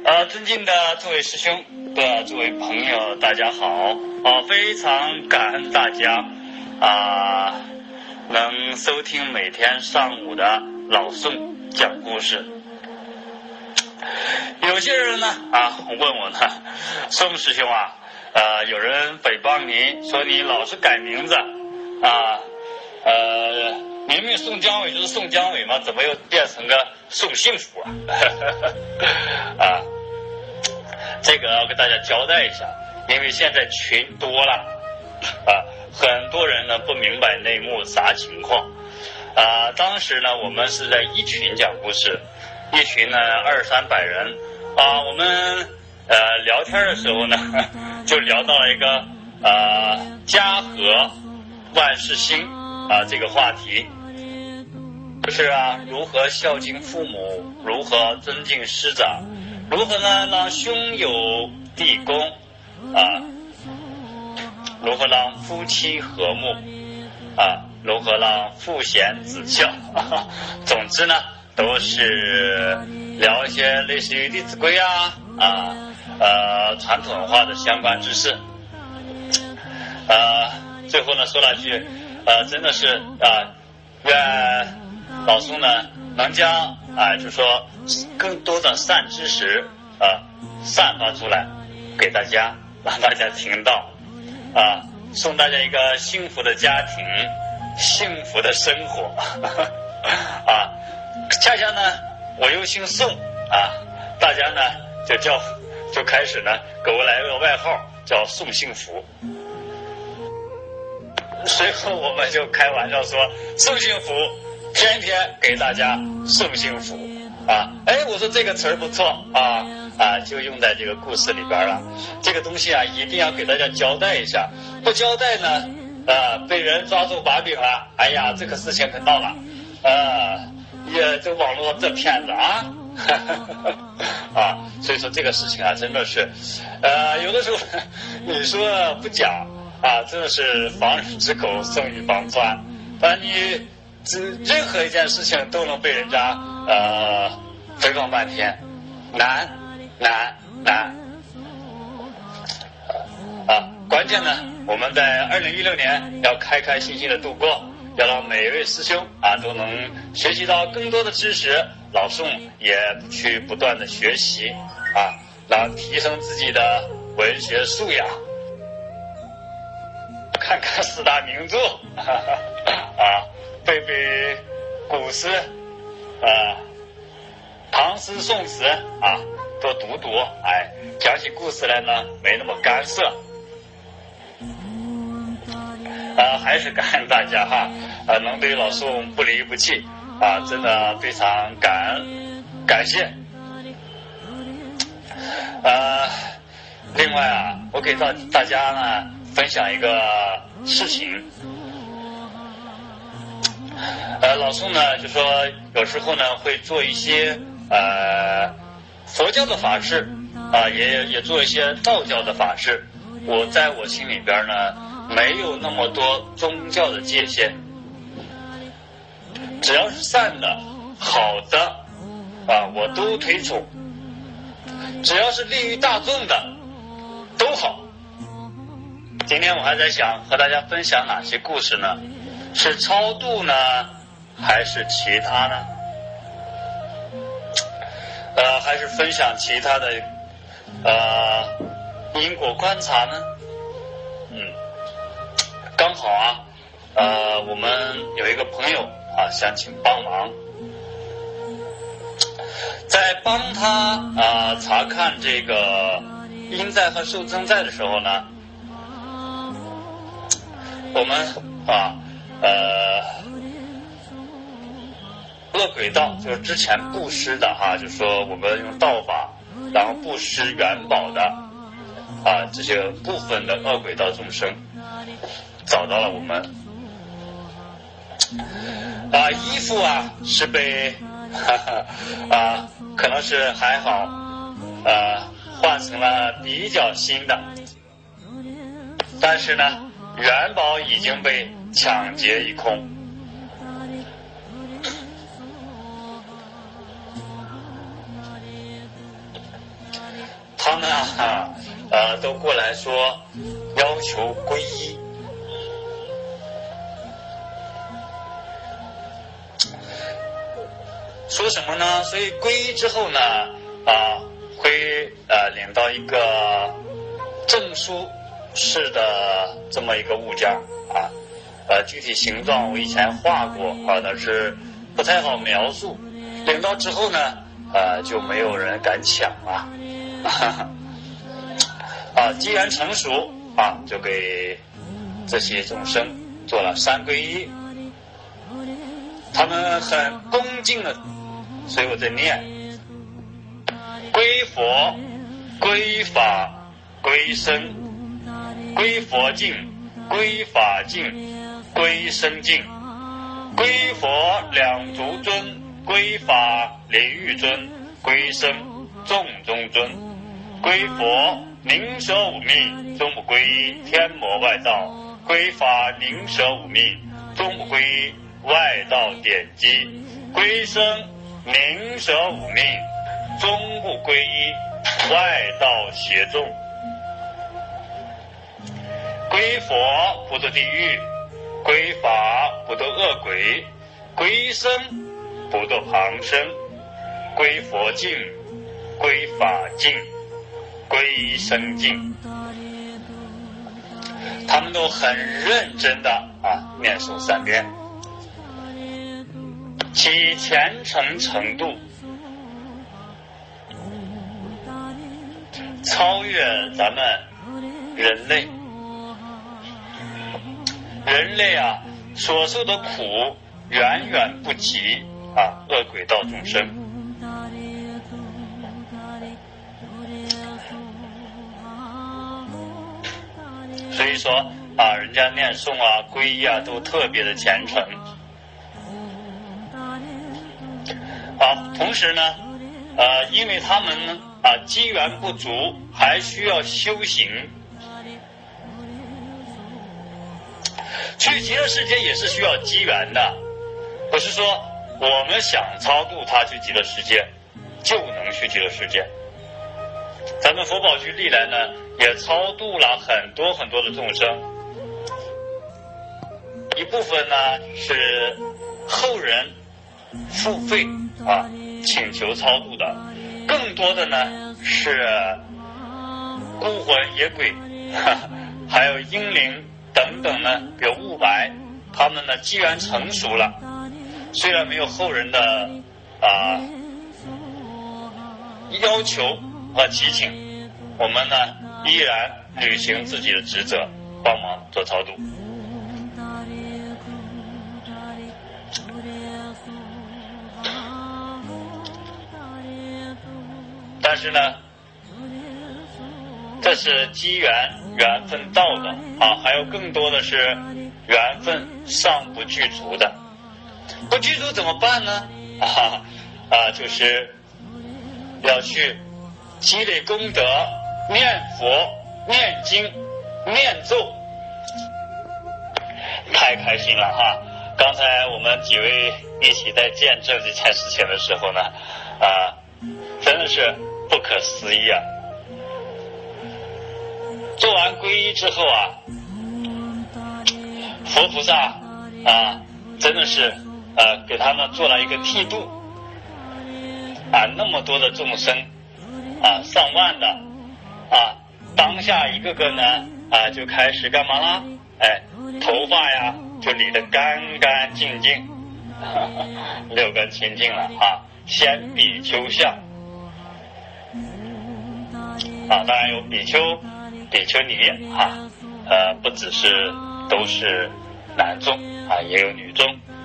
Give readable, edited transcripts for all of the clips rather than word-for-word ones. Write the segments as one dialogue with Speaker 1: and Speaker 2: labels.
Speaker 1: 尊敬的诸位师兄的诸位朋友，大家好！非常感恩大家能收听每天上午的老宋讲故事。有些人呢问我呢，宋师兄有人诽谤你说你老是改名字明明宋江伟就是宋江伟嘛，怎么又变成个宋幸福这个要跟大家交代一下，因为现在群多了很多人呢不明白内幕啥情况当时呢我们是在一群讲故事，一群呢200-300人我们聊天的时候呢就聊到了一个家和万事兴这个话题，就是如何孝敬父母，如何尊敬师长，如何呢让兄友弟恭如何让夫妻和睦如何让父贤子孝总之呢都是聊一些类似于弟子规传统文化的相关知识最后呢说了句真的是愿老宋呢能将就说更多的善知识散发出来给大家，让大家听到送大家一个幸福的家庭，幸福的生活恰恰呢我又姓宋大家呢就开始呢给我来个外号叫宋幸福。随后我们就开玩笑说宋幸福天天给大家送幸福我说这个词儿不错就用在这个故事里边了。这个东西一定要给大家交代一下，不交代呢被人抓住把柄了，哎呀这个事情可闹了这网络这骗子所以说这个事情真的是有的时候你说不讲真的是防人之口胜于防川，你任何一件事情都能被人家诽谤半天，难关键呢我们在2016年要开开心心的度过，要让每一位师兄都能学习到更多的知识，老宋也去不断的学习让提升自己的文学素养，看看4大名著背背古诗唐诗宋词多读读讲起故事来呢没那么干涩还是感恩大家能对老宋不离不弃真的非常感谢另外我给大家呢分享一个事情老宋呢就说有时候呢会做一些佛教的法事也做一些道教的法事。我在我心里边呢没有那么多宗教的界限，只要是善的好的我都推崇，只要是利于大众的都好。今天我还在想和大家分享哪些故事呢？是超度呢还是其他呢还是分享其他的因果观察呢刚好我们有一个朋友想请帮忙，在帮他查看这个阴债和受增债的时候呢我们恶鬼道就是之前布施的就是说我们用道法然后布施元宝的这些部分的恶鬼道众生找到了我们衣服是被可能是还好换成了比较新的，但是呢元宝已经被抢劫一空。 他们都过来说要求皈依。说什么呢？所以皈依之后呢，会领到一个证书式的这么一个物件具体形状我以前画过但是不太好描述。领到之后呢，就没有人敢抢了。机缘成熟就给这些众生做了三皈依，他们很恭敬的。所以我在念归佛、归法、归僧，归佛境、归法境、归僧境，归佛两足尊，归法离欲尊，归僧众中尊，归佛宁舍五命，终不归依天魔外道，归法宁舍五命，终不归依外道典籍，归僧宁舍五命，终不皈依外道邪众。归佛不堕地狱，归法不堕恶鬼，归僧不堕旁生，归佛境，归法境，归僧境。他们都很认真的念诵3遍，其虔诚程度超越咱们人类。人类所受的苦远远不及恶鬼道众生。所以说人家念诵皈依都特别的虔诚。同时呢因为他们机缘不足，还需要修行。去极乐世界也是需要机缘的，不是说我们想超度他去极乐世界就能去极乐世界。咱们佛宝区历来呢也超度了很多很多的众生，一部分呢是后人付费请求超度的，更多的呢是孤魂野鬼还有阴灵等等呢，比如雾霾，他们呢机缘成熟了，虽然没有后人的要求和祈请，我们呢依然履行自己的职责，帮忙做超度。但是呢这是机缘缘分到的还有更多的是缘分尚不具足的。不具足怎么办呢？就是要去积累功德，念佛、念经、念咒。太开心了刚才我们几位一起在见证这件事情的时候呢真的是不可思议做完皈依之后佛菩萨真的是给他们做了一个剃度那么多的众生上万的当下一个个呢就开始干嘛啦？头发就理得干干净净六根清净了先比丘相当然有比丘比丘尼不只是都是男众也有女众，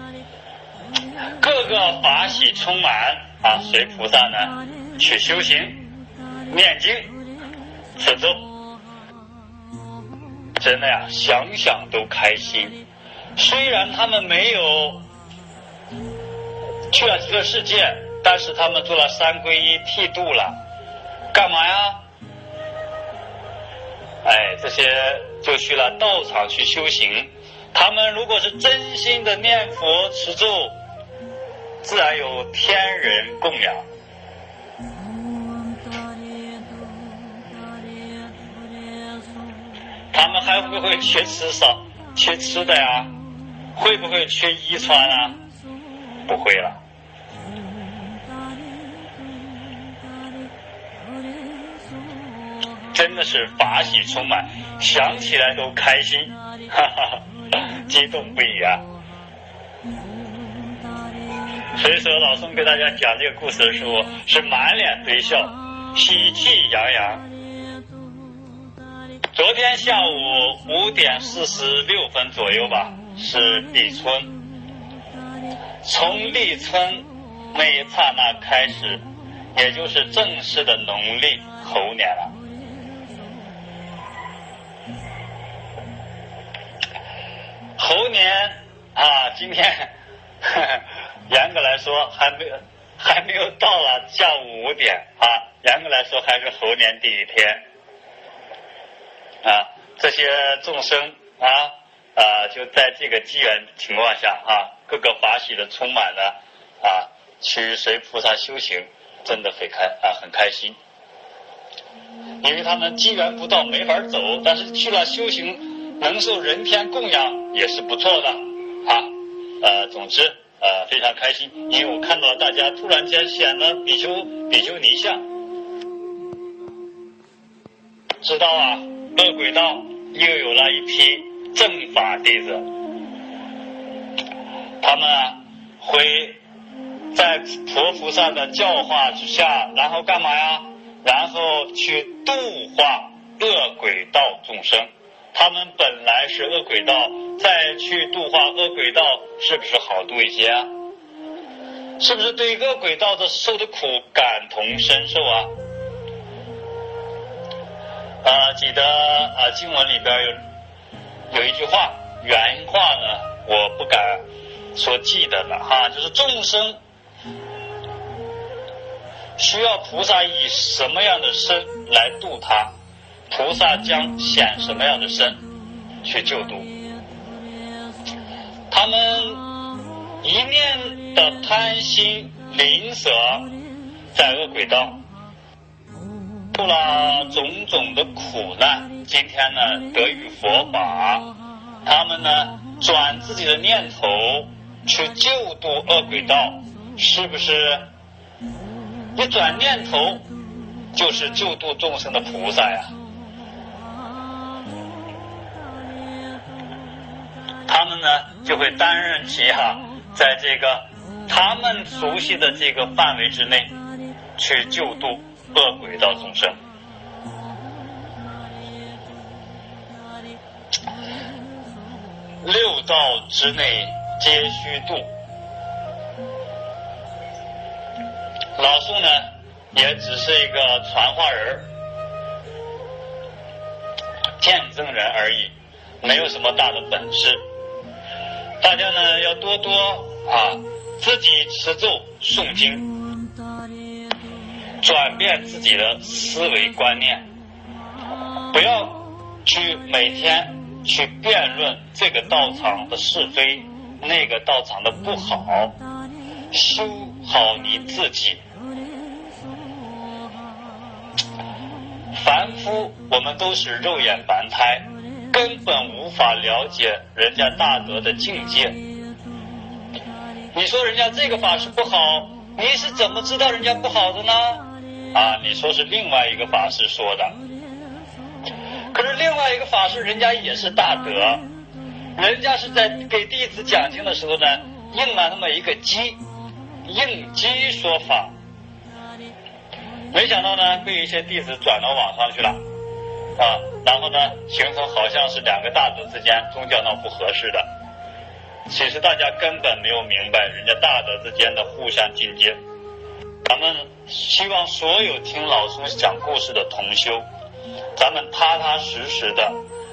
Speaker 1: 各个法喜充满随菩萨呢去修行念经持咒，真的想想都开心。虽然他们没有去了极乐世界，但是他们做了3皈依剃度了，干嘛呀？这些就去了道场去修行。他们如果是真心的念佛持咒，自然有天人供养。 他们还会不会缺吃的呀？会不会缺衣穿啊？不会了。真的是法喜充满，想起来都开心，哈哈，激动不已啊！所以说，老宋给大家讲这个故事的时候，是满脸堆笑，喜气洋洋。昨天下午5点46分左右吧，是立春。从立春那一刹那开始，也就是正式的农历猴年了。猴年啊，今天严格来说还没有到了下午5点啊，严格来说还是猴年第一天啊。这些众生就在这个机缘情况下啊，各个法喜的充满了啊，去随菩萨修行，真的很开心，因为他们机缘不到没法走，但是去了修行能受人天供养也是不错的啊。总之非常开心，因为我看到大家突然间显了比丘尼相，知道啊，恶鬼道又有了一批正法弟子，他们会在佛菩萨的教化之下，然后干嘛呀？然后去度化恶鬼道众生。他们本来是恶鬼道，再去度化恶鬼道，是不是好度一些啊？是不是对恶鬼道的受的苦感同身受啊？记得经文里边有一句话，原话呢我不敢说记得了哈，就是众生需要菩萨以什么样的身来度他，菩萨将显什么样的身去救度。他们一念的贪心吝啬，在恶鬼道受了种种的苦难，今天呢得遇佛法，他们呢转自己的念头去救度恶鬼道，是不是一转念头就是救度众生的菩萨呀？他们呢就会担任起在这个他们熟悉的这个范围之内去救度恶鬼道众生。六道之内皆须度。老宋呢也只是一个传话人，见证人而已，没有什么大的本事。大家呢要多多自己持咒诵经，转变自己的思维观念，不要去每天去辩论这个道场的是非，那个道场的不好，修好你自己。凡夫我们都是肉眼凡胎，根本无法了解人家大德的境界。你说人家这个法师不好，你是怎么知道人家不好的呢？你说是另外一个法师说的，可是另外一个法师人家也是大德，人家是在给弟子讲经的时候呢，应了那么一个应机说法，没想到呢被一些弟子转到网上去了然后呢形成好像是两个大德之间宗教闹不合适的。其实大家根本没有明白人家大德之间的互相进阶。咱们希望所有听老师讲故事的同修，咱们踏踏实实的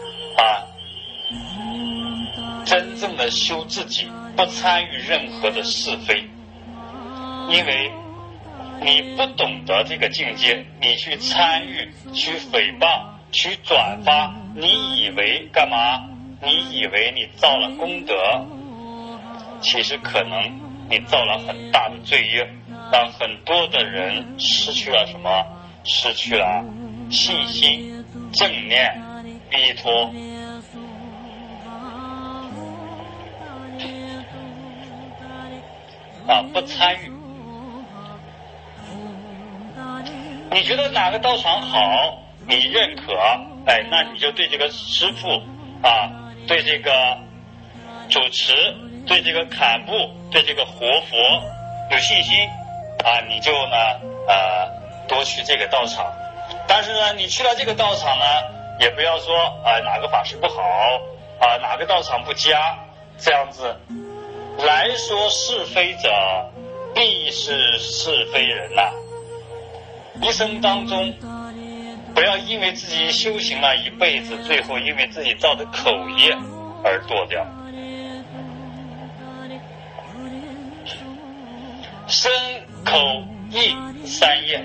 Speaker 1: 真正的修自己，不参与任何的是非。因为你不懂得这个境界，你去参与，去诽谤，去转发，你以为干嘛？你以为你造了功德，其实可能你造了很大的罪业，让很多的人失去了什么？失去了信心、正念， 弥陀。不参与。你觉得哪个道场好，你认可，那你就对这个师父对这个主持，对这个坎布，对这个活佛有信心你就呢多去这个道场。但是呢，你去了这个道场呢，也不要说哪个法师不好哪个道场不佳，这样子来说是非者必是是非人一生当中不要因为自己修行了一辈子，最后因为自己造的口业而堕掉。身口意三业，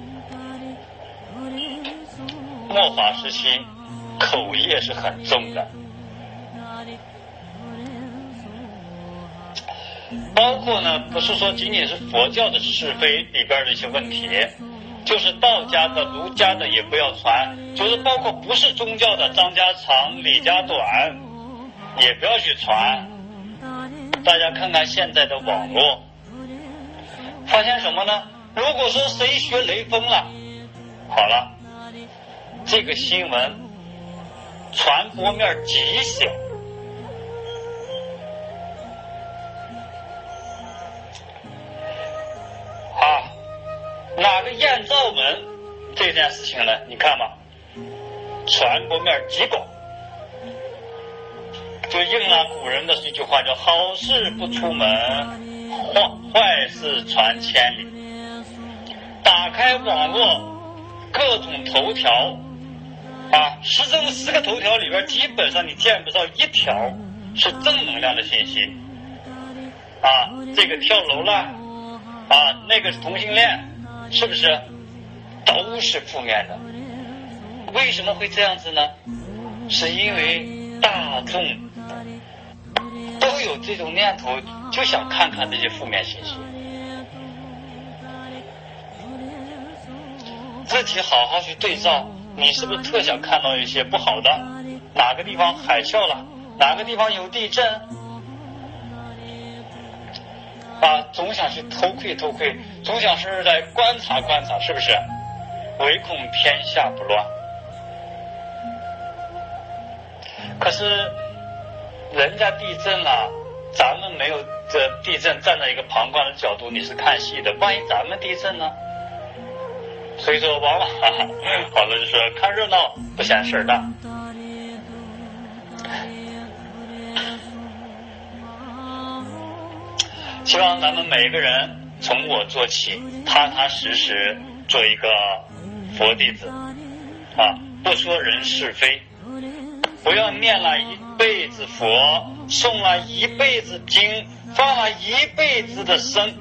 Speaker 1: 末法时期口业是很重的，包括呢不是说仅仅是佛教的是非里边的一些问题，就是道家的儒家的也不要传，就是包括不是宗教的张家长李家短也不要去传。大家看看现在的网络，发现什么呢？如果说谁学雷锋了，好了，这个新闻传播面极小。哪个验照门这件事情呢？你看吧，传播面极广，就应了古人的一句话，叫好事不出门，坏事传千里。打开网络各种头条10个头条里边，基本上你见不到一条是正能量的信息这个跳楼了那个是同性恋，是不是都是负面的？为什么会这样子呢？是因为大众都有这种念头，就想看看这些负面信息，自己好好去对照，你是不是特想看到一些不好的？哪个地方海啸了，哪个地方有地震总想去偷窥，总想是在观察，是不是？唯恐天下不乱。可是人家地震了，咱们没有这地震，站在一个旁观的角度，你是看戏的，万一咱们地震呢？所以说往往好了就说看热闹不嫌事儿大。希望咱们每个人从我做起，踏踏实实做一个佛弟子不说人是非，不要念了一辈子佛，诵了一辈子经，放了一辈子的生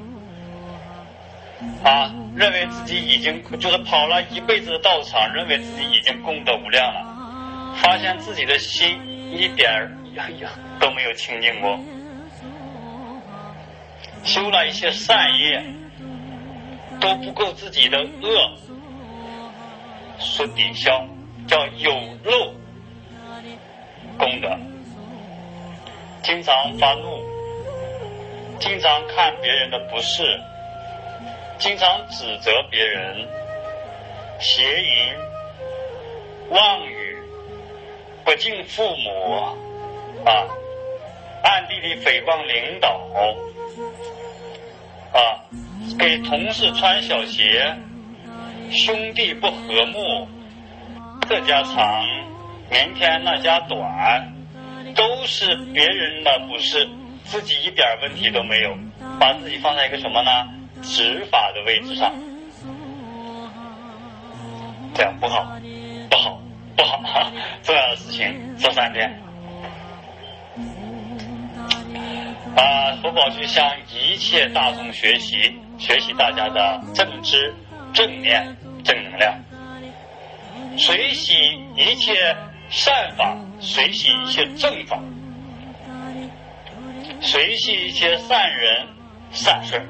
Speaker 1: 认为自己已经就是跑了一辈子的道场，认为自己已经功德无量了，发现自己的心一点都没有清净过。修了一些善业都不够自己的恶所抵消，叫有漏功德。经常发怒，经常看别人的不是，经常指责别人，邪淫妄语，不敬父母暗地里诽谤领导给同事穿小鞋，兄弟不和睦，这家长明天那家短，都是别人的不是，自己一点问题都没有，把自己放在一个什么呢？执法的位置上，这样不好，重要的事情做3遍。佛宝去向一切大众学习大家的正知、正念、正能量，随喜一切善法，随喜一切正法，随喜一切善人善事。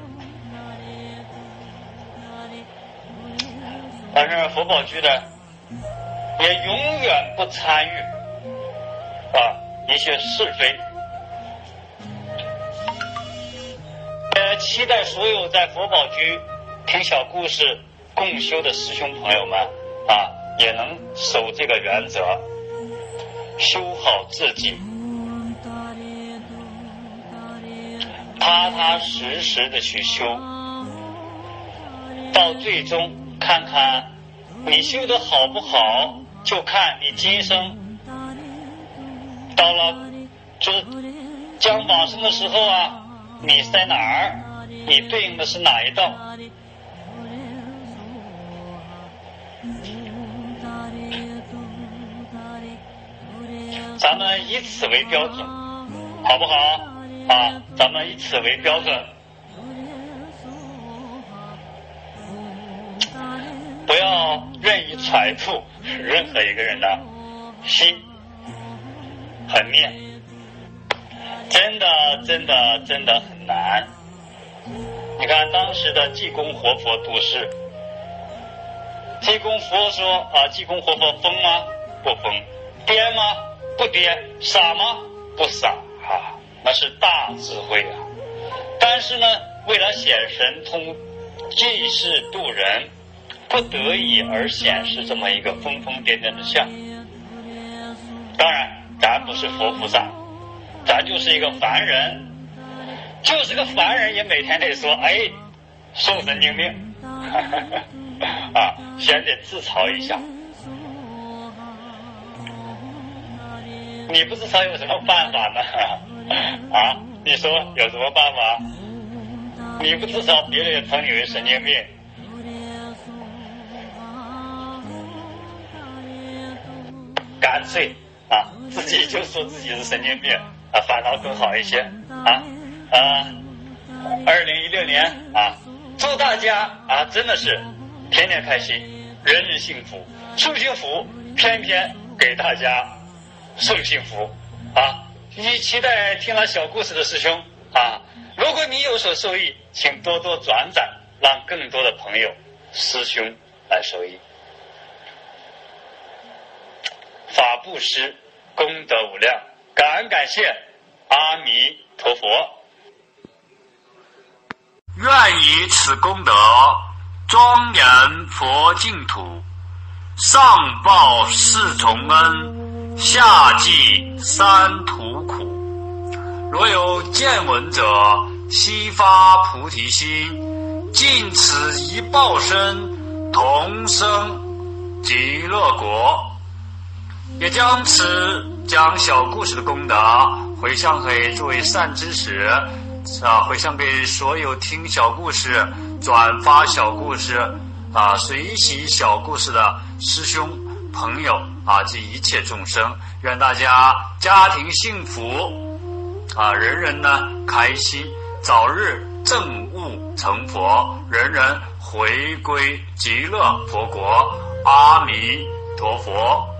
Speaker 1: 但是佛宝居的也永远不参与一些是非。期待所有在佛宝居听小故事共修的师兄朋友们也能守这个原则，修好自己，踏踏实实的去修，到最终看看你修得好不好，就看你今生到了就是讲往生的时候你在哪儿，你对应的是哪一道。咱们以此为标准，好不好咱们以此为标准，不要任意揣度任何一个人的心和念，真的很难。你看当时的济公活佛度世，济公佛说济公活佛疯吗？不疯。癫吗？不癫。傻吗？不傻那是大智慧但是呢，为了显神通济世度人，不得已而显示这么一个疯疯癫癫的相。当然咱不是佛菩萨，咱就是一个凡人，就是个凡人也每天得说受神经病先得自嘲一下。你不自嘲有什么办法呢你说有什么办法？你不自嘲别人也称你为神经病。干脆自己就说自己是神经病反倒更好一些2016年祝大家真的是天天开心，人人幸福，送幸福，偏偏给大家送幸福你期待听了小故事的师兄如果你有所受益，请多多转载，让更多的朋友师兄来受益。法布施功德无量，感恩感谢阿弥陀佛。愿以此功德庄严佛净土，上报四重恩，下济三途苦。若有见闻者，悉发菩提心，尽此一报身，同生极乐国。也将讲小故事的功德回向给诸位善知识回向给所有听小故事、转发小故事随喜小故事的师兄朋友及一切众生。愿大家家庭幸福人人呢开心，早日证悟成佛，人人回归极乐佛国。阿弥陀佛。